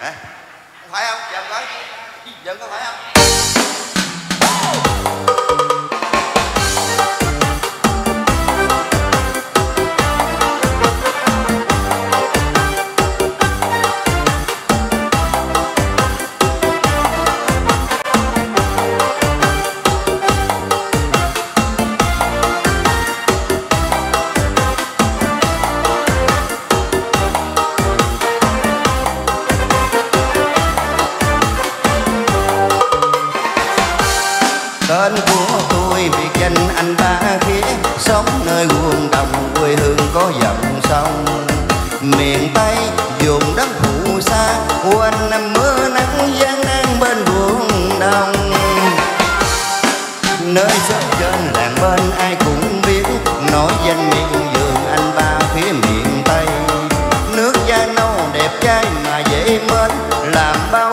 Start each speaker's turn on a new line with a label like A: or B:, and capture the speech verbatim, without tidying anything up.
A: Hả? Phải không? Giận có giận có phải không?
B: Tên của tôi biệt danh anh Ba Khía, sống nơi ruộng đồng quê hương có dòng sông. Miền Tây vùng đất phù sa, quanh năm mưa nắng gian nan bên ruộng đồng. Nơi xóm trên làng bên ai cũng biết, nổi danh miền vườn anh Ba Khía miền Tây. Nước da nâu đẹp trai mà dễ mến, làm bao